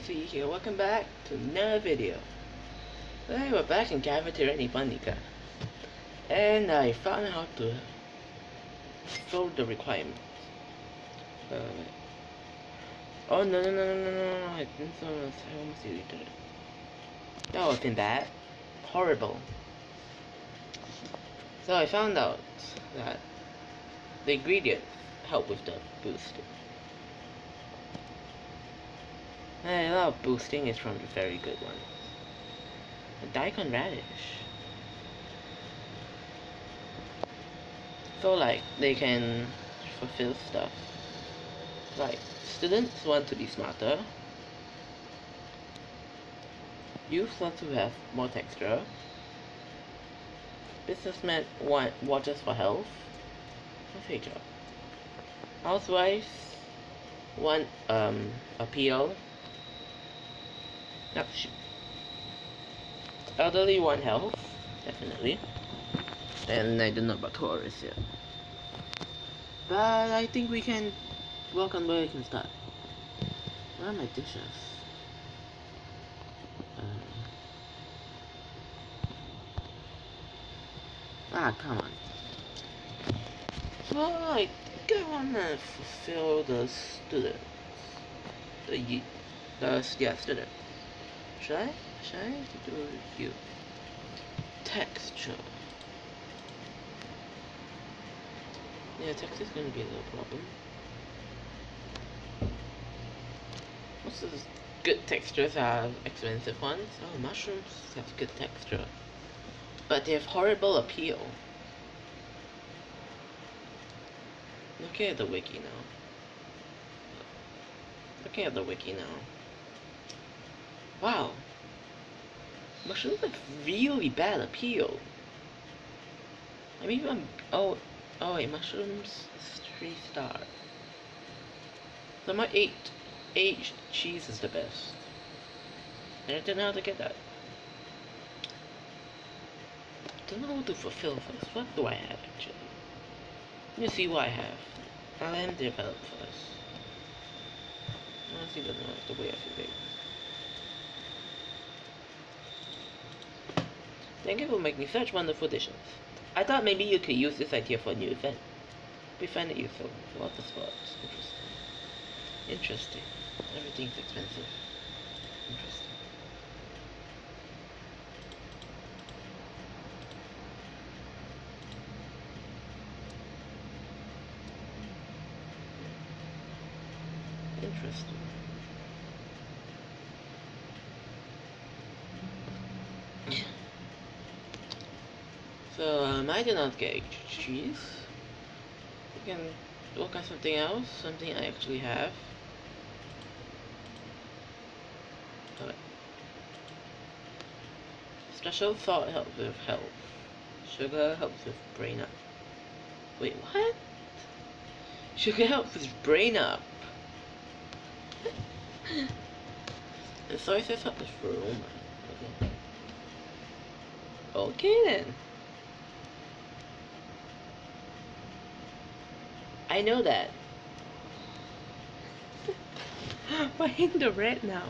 T here, welcome back to another video. Today we're back in Cafeteria, Nipponica. And I found out how to fill the requirements. Oh no, I didn't so I almost deleted it. That wasn't bad. Horrible. So I found out that the ingredients help with the boosting. And a lot of boosting is from the very good ones. A daikon radish. So like they can fulfill stuff. Like students want to be smarter. Youth want to have more texture. Businessmen want waters for health. That's a job. Housewives want appeal. Elderly want health, definitely. And I don't know about tourists yet. But I think we can work on where we can start. Where are my dishes? Come on. So I think I wanna fulfill the students. Students. Should I do a review? Texture. Yeah, texture is gonna be a little problem. Most of the good textures are expensive ones. Oh, mushrooms have good texture, but they have horrible appeal. Looking at the wiki now. Wow. Mushrooms have really bad appeal. I mean, oh wait, mushrooms is 3 star. So my 8 cheese is the best. And I don't know how to get that. Don't know what to fulfill first. What do I have actually? Let me see what I have. I'll let him develop first. Honestly, don't know the way I feel big. Thank you for making such wonderful dishes. I thought maybe you could use this idea for a new event. We find it useful. Water sports. Interesting. Everything's expensive. Interesting. Interesting. So, I did not get cheese. We can work on something else, something I actually have. Special salt helps with health. Sugar helps with brain up. Wait, what? Sugar helps with brain up. And soy sauce helps with aroma. Okay then. I know that. Why in the red now?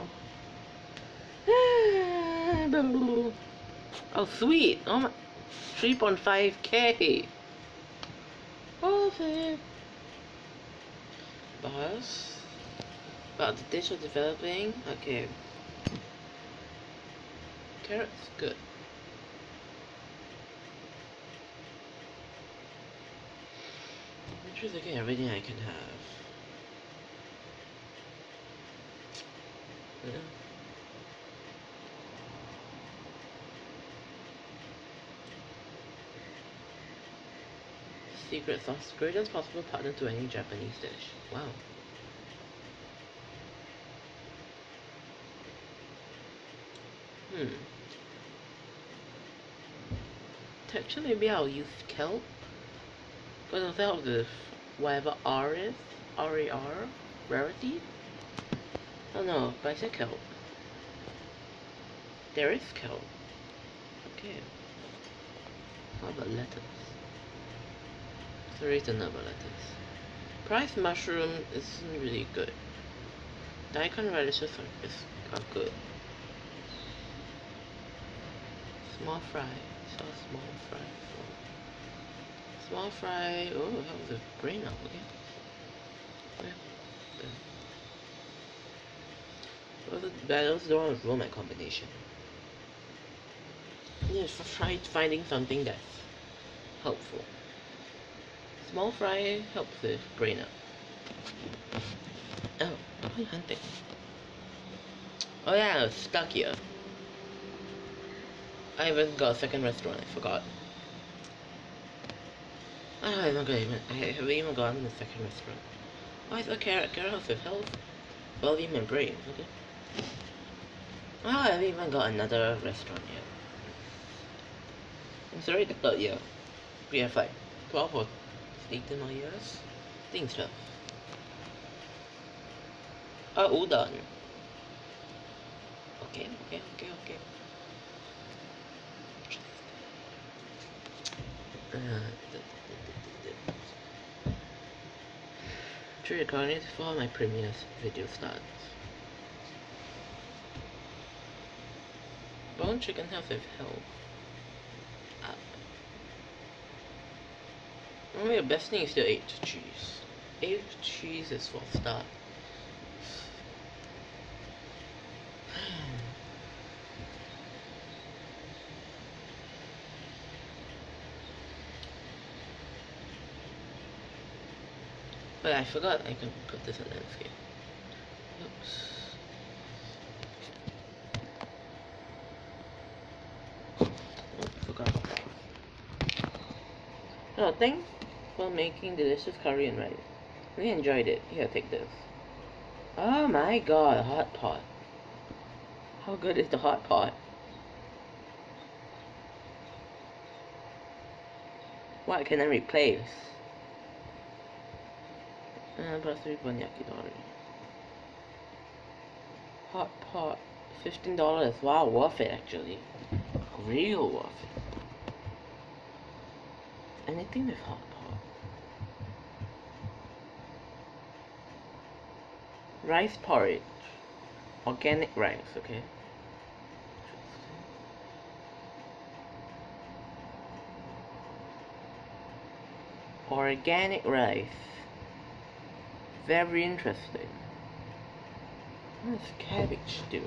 Oh sweet! Oh my, 3.5k. Perfect. Boss. About the dish of developing. Okay. Carrots, good. I'm just looking at everything I can have. Yeah. Secret sauce, greatest possible partner to any Japanese dish. Wow. Texture, maybe I'll use kelp. But I'll help with whatever R is. R-A-R? Rarity? Oh no, but I said kelp. There is kelp. Okay. How about lettuce? There is another lettuce. Priced mushroom isn't really good. Daikon radishes is Oh, good. Small fry. So small fry. Small fry. Oh, that was a brain up. Okay. Yeah. Those don't want to roll my combination. Just try finding something that's helpful. Small fry helps with brain up. Oh, what are you hunting? Oh yeah, I was stuck here. I haven't got a second restaurant, I forgot. I haven't even gotten a second restaurant. Oh, I thought carrot house with health, volume, and brain. Okay. Oh, I haven't even got another restaurant yet. I'm sorry to third year. We have like 12 or 18 more years. I think so. Oh, udon. Okay. True recording before my previous video starts. Bone chicken health with health. Up. Only the best thing is still 8 cheese. 8 cheese is for start. But I forgot I can put this in landscape. Oops. Oh, forgot. Oh, thanks for making delicious curry and rice. We enjoyed it. Here, take this. Oh my god, hot pot. How good is the hot pot? What can I replace? Plus 3 yakitori. Hot pot, $15. Wow, worth it actually. Real worth it. Anything with hot pot. Rice porridge. Organic rice, okay. Organic rice. Very interesting. What does cabbage do?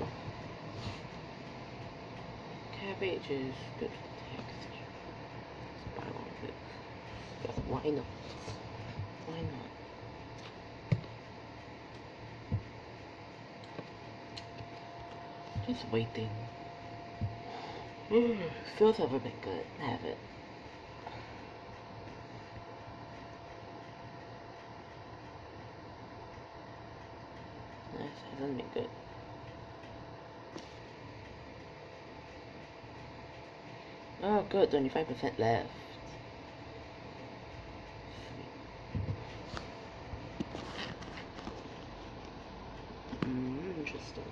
Cabbage is good for texture. Let's buy one of this. Yes, why not? Why not? Just waiting. Feels a bit good. Have it. Nice, hasn't been good. Oh, good, 25% left. Interesting.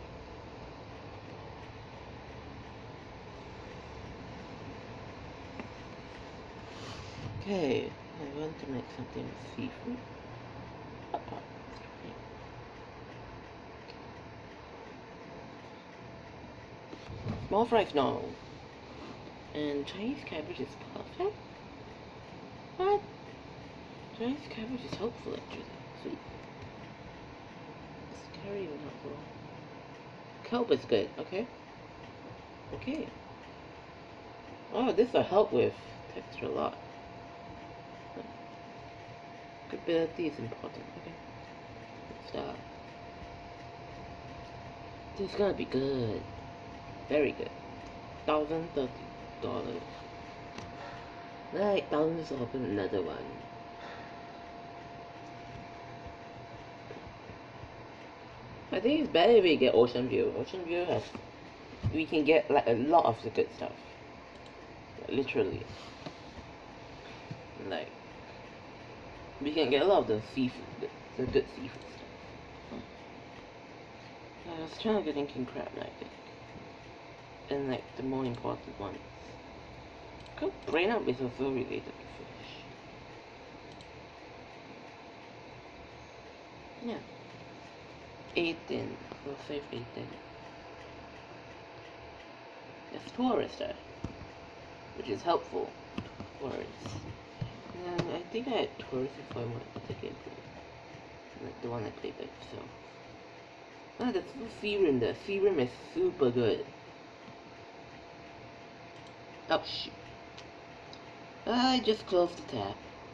Okay, I want to make something with seafood. Small fries, no. And Chinese cabbage is perfect? What? Chinese cabbage is helpful actually. Sweet. Is curry even helpful? Kelp is good, okay? Okay. Oh, this will help with texture a lot. Cookability is important, okay? Stop. This is gonna be good. Very good. $1,030. Right, thousands open another one. I think it's better if we get Ocean View. Ocean View has, we can get like a lot of the good stuff. Literally. Like, we can get a lot of the seafood, the good seafood stuff. I was trying to get thinking crab, I think. And like the more important ones. Brain up is also related to fish. Yeah. 18. We'll save 18. tourist, which is helpful. Tourists. And I think I had tourists before I went to the game, like the one I played with. So, the serum. The serum is super good. Oh shoot! I just closed the tab.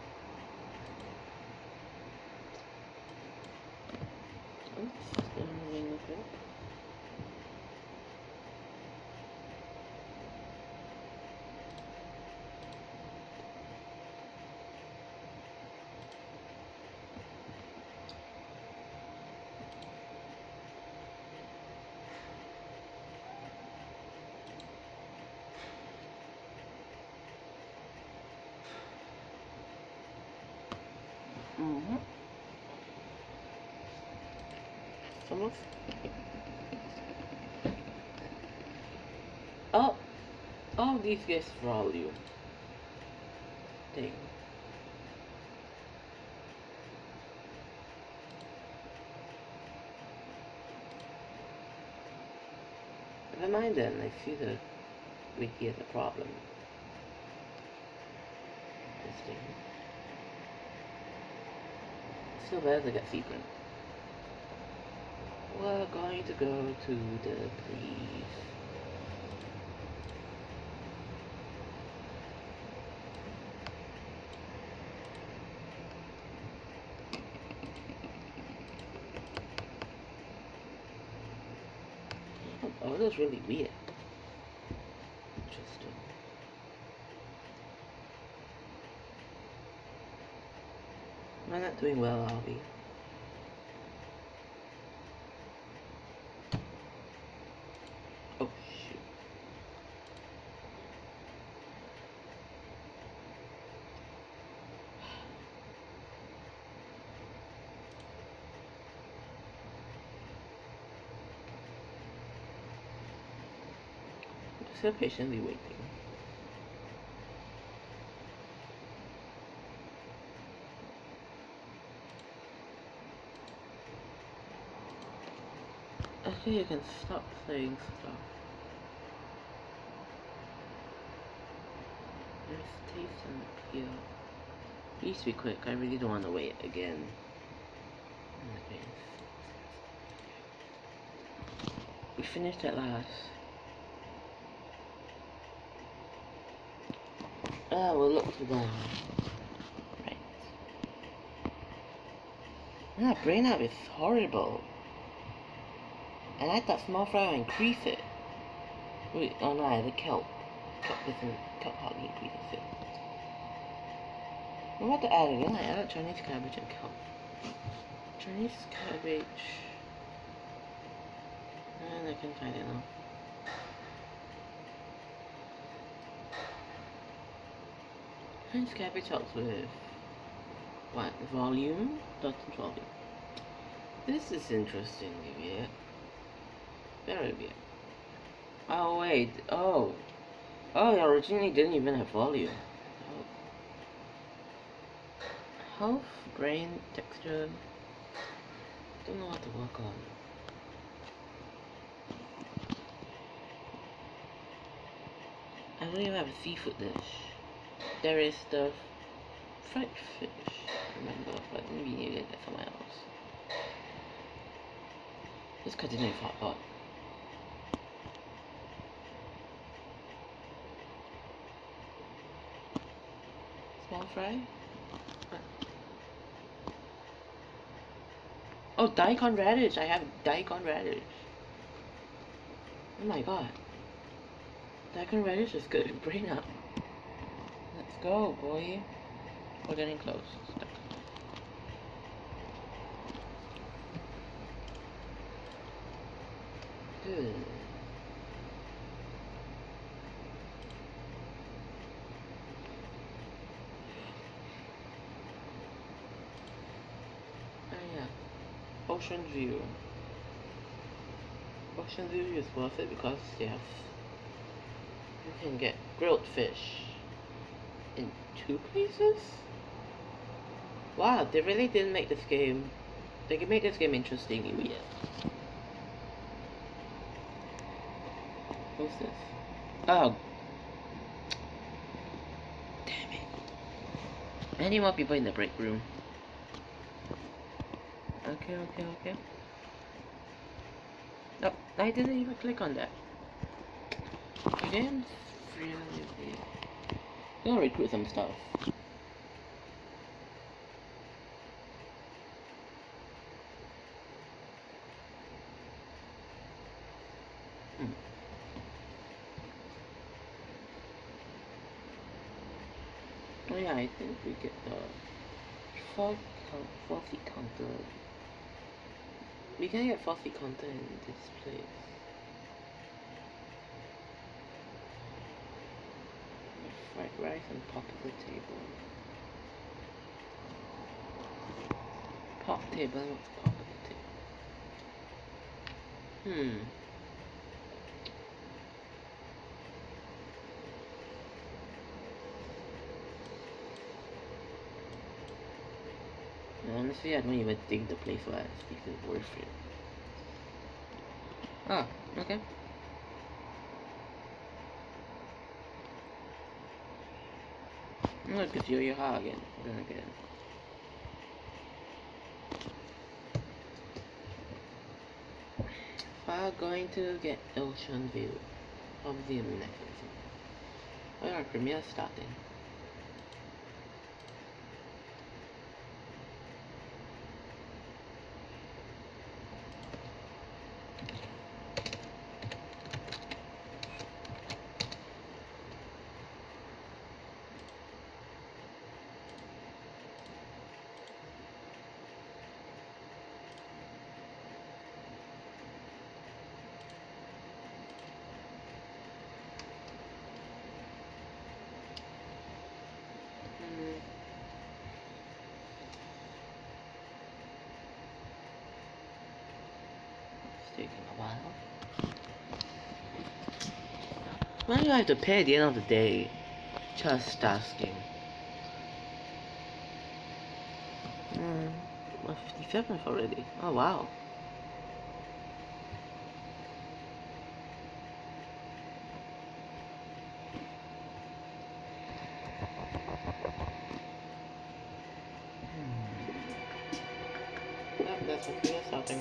Almost. Oh, all these guys volume thing. Never mind then. I see the wiki as a problem. This thing. Still better to get sequence. We're going to go to the police. Oh, that's really weird. Interesting. I'm not doing well, are we? Oh, shoot. I'm still patiently waiting. Okay, you can stop saying stuff. There's taste and appeal. Please be quick, I really don't want to wait again. Okay. We finished at last. We'll look for them. Right. Brain up is horrible. And I thought small fry will increase it. Wait, oh no, I had a kelp. Kelp hardly increases it. I'm about to add again. I added Chinese cabbage and kelp. Chinese cabbage. And I can find it now. Chinese cabbage helps with what? Volume? Doesn't volume. This is interestingly weird. Very weird. Oh wait, oh, it originally didn't even have volume. Oh. Health, brain, texture. Don't know what to work on. I don't even have a seafood dish. There is the fried fish, remember, but maybe you get that somewhere else. Let's continue with hot pot. Small fry? Oh, daikon radish! I have daikon radish. Oh my god. Daikon radish is good. Brain up. Let's go, boy. We're getting close. Good. Ocean View. Ocean View is worth it because you can get grilled fish in 2 places? Wow, they really didn't make this game. They can make this game interestingly weird. What's this? Oh, damn it. Any more people in the break room? Okay. Nope, I didn't even click on that. Again, really. I'm gonna recruit some stuff. Oh yeah, I think we get the four seat counter. We can get 4 seat counter in this place. Fried rice and popular table. Pop table, what's popular table? Honestly, I don't even think the place was even worth it. Ah, okay. I'm gonna give you your heart again. We're going to get ocean view of the mechanism. Oh, our premiere starting. Taking a while. Why do I have to pay at the end of the day? Just asking. 57th already. Oh wow. Yep, that's what we are starting.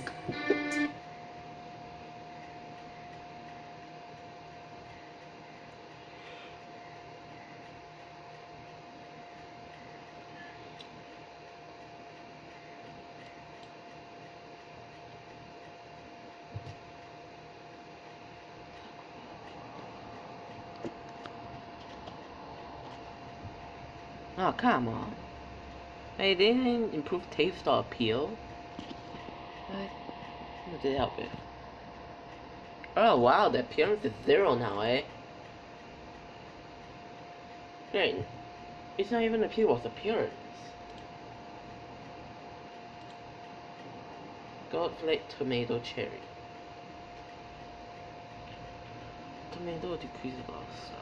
Oh, come on. Hey, they didn't improve taste or appeal? What did it help with? Oh wow, the appearance is 0 now, eh? Right. It's not even appeal, it's appearance. Gold flake tomato cherry. Tomato decreases a lot of stuff.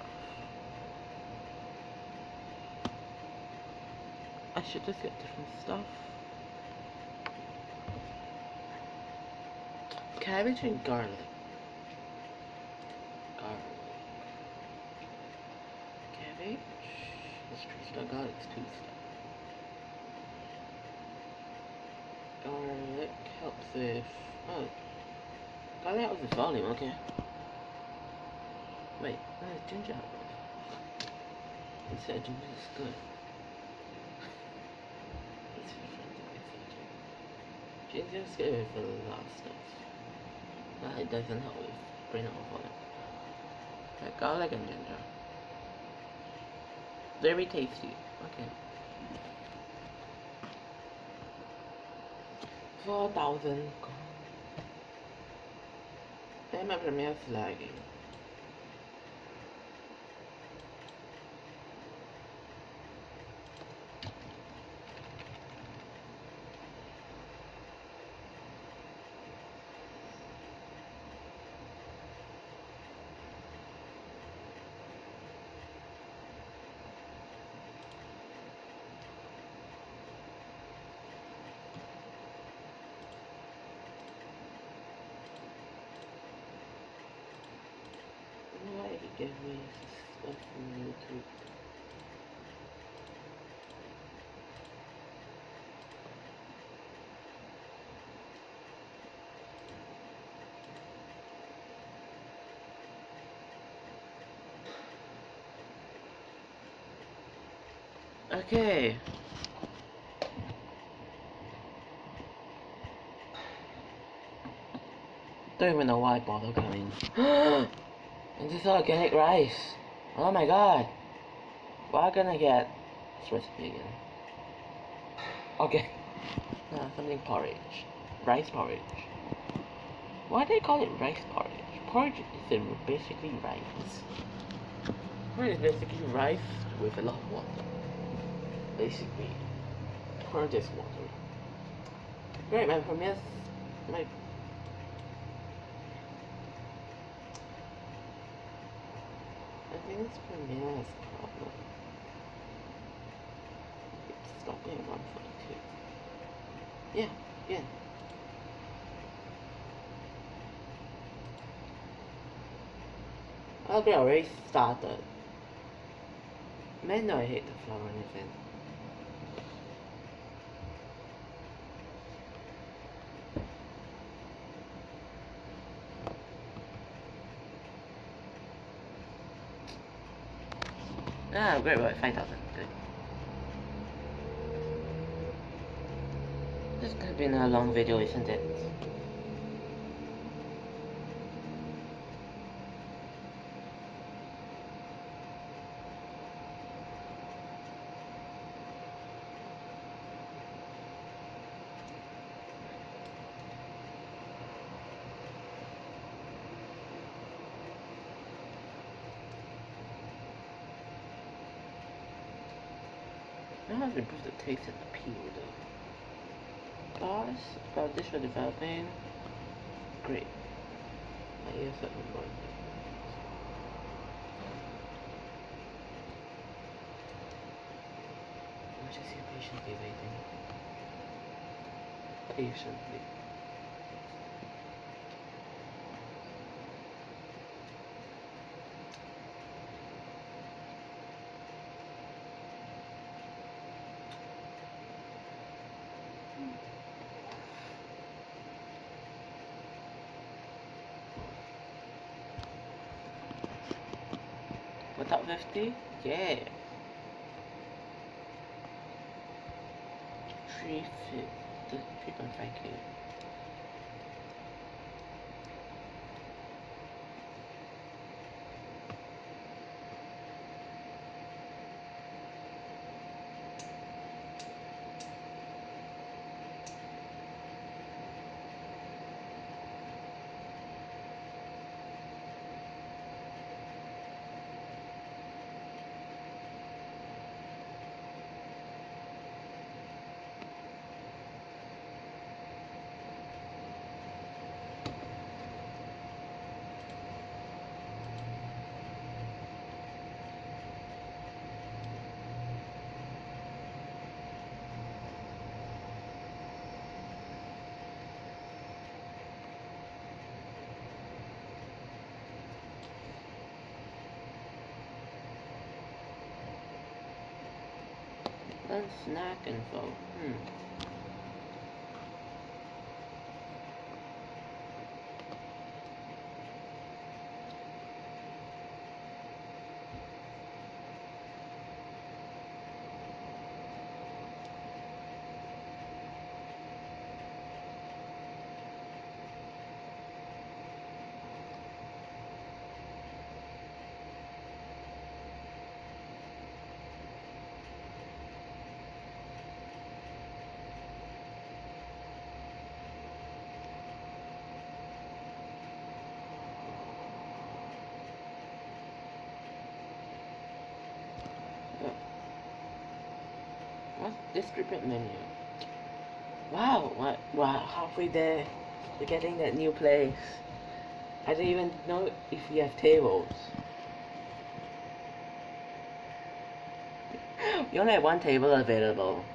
I should just get different stuff. Cabbage and garlic. Cabbage. Let's try the garlic's 2 stuff. Garlic helps with. Oh. Garlic helps with volume, okay. Wait, ginger help with? It said ginger is good. Ginger is good for a lot of stuff. But it doesn't help with brain or volume. Like garlic and ginger. Very tasty. Okay. 4,000. Then my premiere is lagging. food. Okay. Don't even know why I bother coming. And this is organic rice. Oh my god. We're gonna get Swiss vegan. Okay. Something porridge. Rice porridge. Why do they call it rice porridge? Porridge is basically rice. Porridge is basically rice with a lot of water. Basically. Porridge is water. Great, my premiere. My I think this premiere is a problem. It's stopping at 142. Yeah, yeah. Okay, already started. Man, no, I hate the flower or anything. Ah, great, right, 5,000, good. This could have been a long video, isn't it? I have improved the taste and appeal though. Bars, about dish for developing. Great. My ears are annoying. I'm just here patiently waiting. Patiently. For top 50? Yeah. 3.5k. And snack info. What's this treatment menu? Wow, what? Wow, halfway there to getting that new place. I don't even know if you have tables. You only have one table available.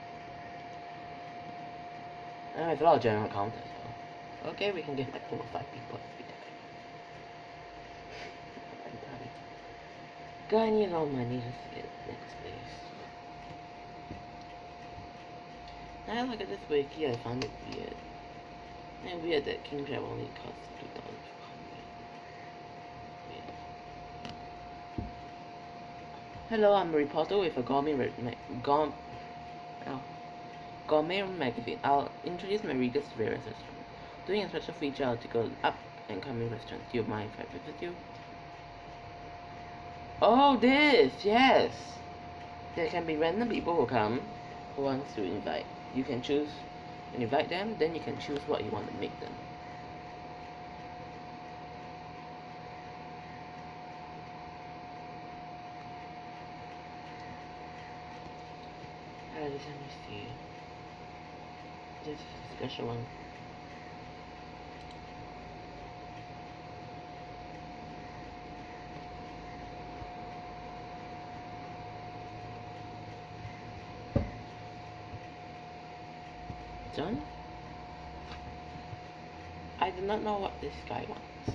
Oh, it's a lot of general counters though. Okay, we can get maximum 5 people every day. God, I need a lot of money to get next place. Now I look at this wiki, I found it weird. And weird that King Crab only costs $2,400. Hello, I'm a reporter with a gourmet magazine. I'll introduce my readers to various restaurants. Doing a special feature article up and coming restaurants. Do you mind if I visit you? Oh, this! Yes! There can be random people who come who wants to invite. You can choose and invite them, then you can choose what you want to make them. Alright, let me see. This is a special one. Done? I do not know what this guy wants.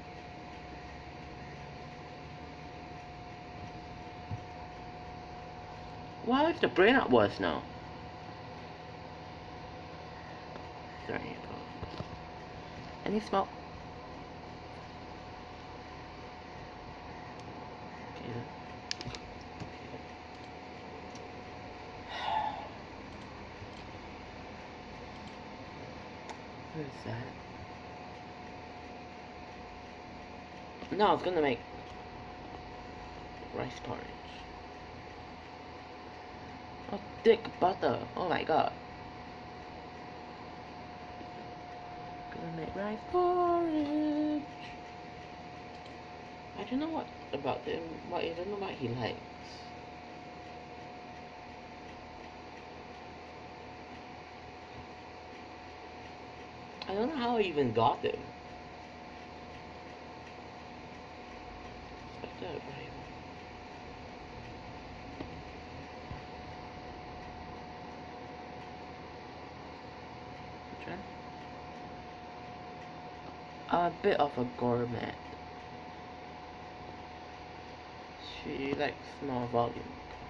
What if the brain up was now? Sorry, any smoke? Okay. What is that? No, I was gonna make rice porridge. Oh, thick butter. Oh my god. Gonna make rice porridge. I don't know what about him. I don't know what he likes. I don't know how I even got them. Like that, right? A bit of a gourmet. She likes small volume.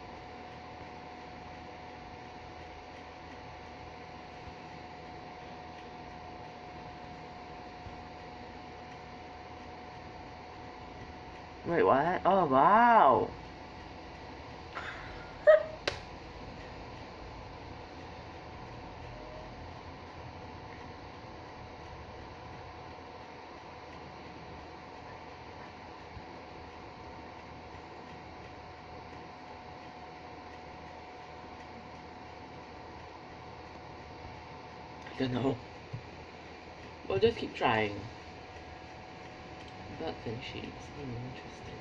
Wait, what? Oh, wow! I don't know. We'll just keep trying. Butts and sheets. Interesting.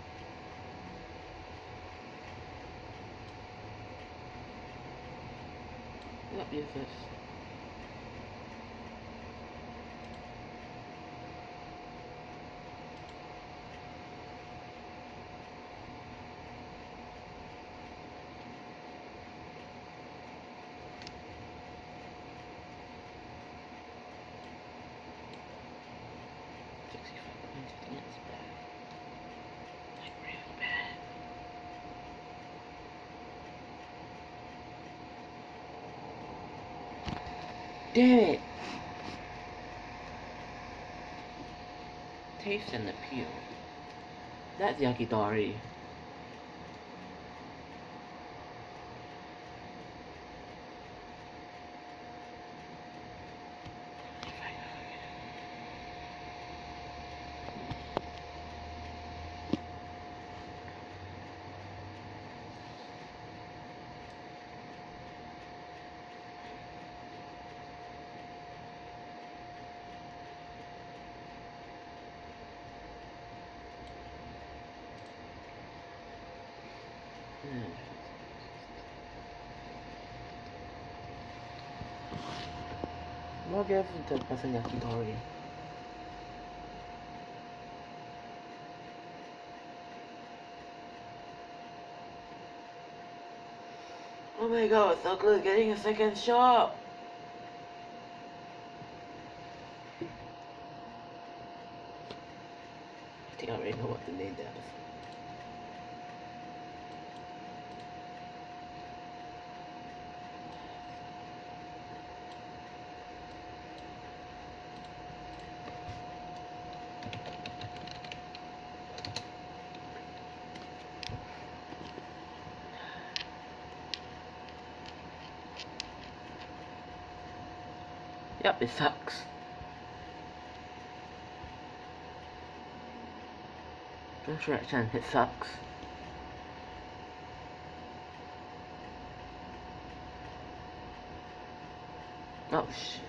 What is this? Damn it! Taste and appeal. That's yakitori. We'll give the person yakitori. Oh my god, so close getting a second shot! I think I already know what to name the episode. Yep, it sucks. Interaction, it sucks. Oh shit,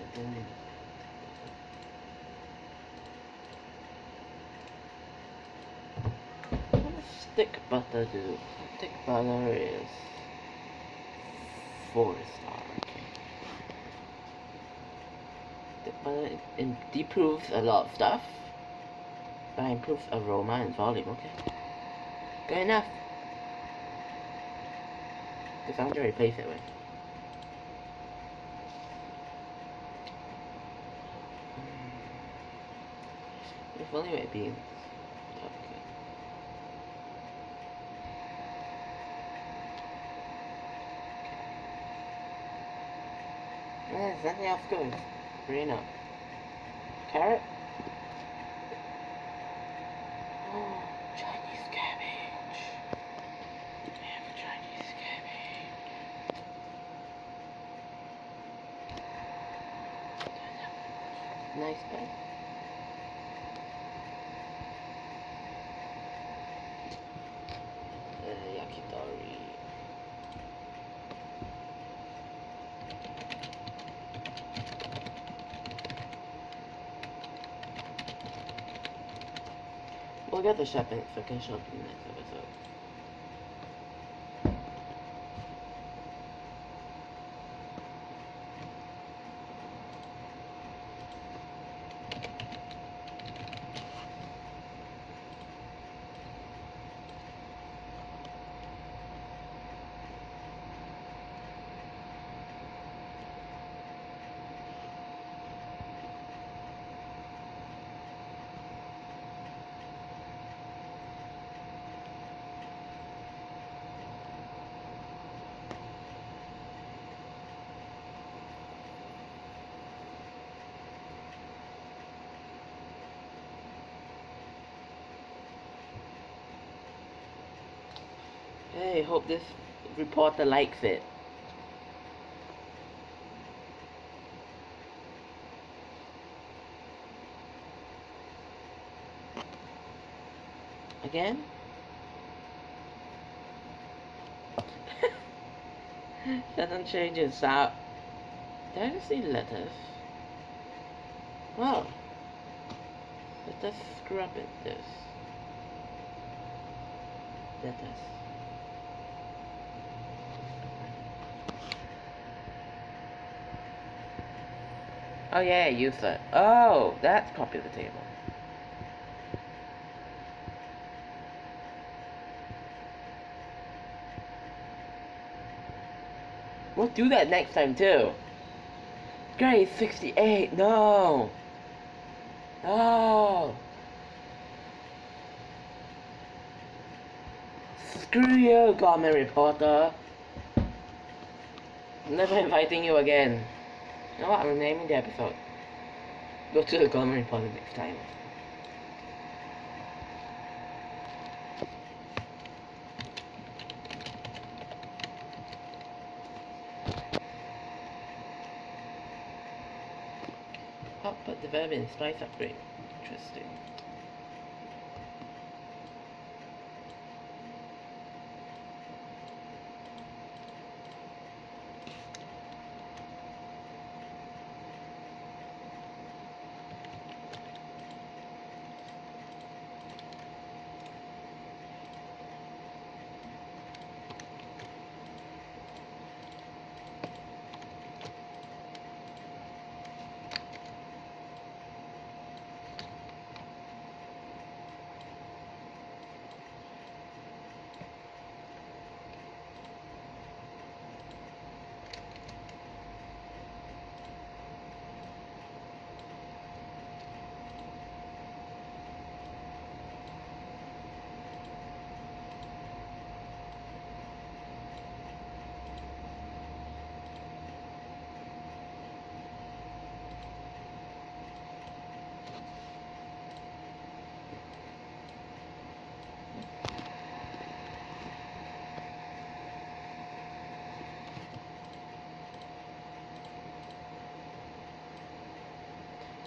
what does stick butter do? Stick butter is 4-star, okay. Stick butter, it improves a lot of stuff. But improves aroma and volume, okay. Good enough. Because I want to replace it with. If only my beans. Okay. There's nothing else good. Green up. Carrot. Oh, Chinese cabbage. I have a Chinese cabbage. Nice bag. Yakitori. We'll get the shopping so I can shop in the next episode. Hey, hope this reporter likes it. Again? Doesn't change its sound. Did I just see lettuce? Oh. Let's scrub it this. Lettuce. Oh yeah, use that. Oh, that's copy the table. We'll do that next time too. Grade 68, no! Oh! Screw you, government reporter! I'm never inviting you again. You know what, I'm renaming the episode. Go to the government reporter next time. Output development spice upgrade. Interesting.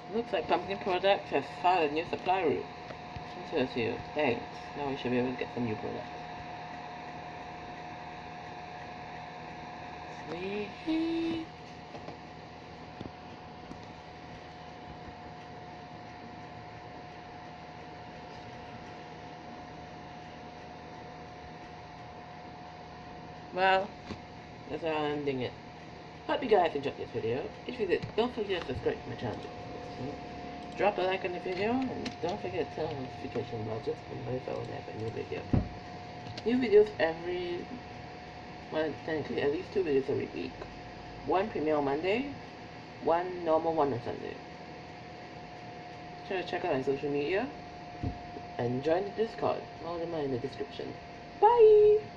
Looks like Pumpkin Products has found a new supply route. Says you. Thanks. Now we should be able to get some new products. Sweet. Well, that's how I'm ending it. Hope you guys enjoyed this video. If you did, don't forget to subscribe to my channel. Drop a like on the video and don't forget to turn on notification bell just to notify when I have a new video. New videos every, well, technically at least 2 videos every week. One premiere on Monday, one normal one on Sunday. Try to check out my social media and join the Discord. All of them are in the description. Bye!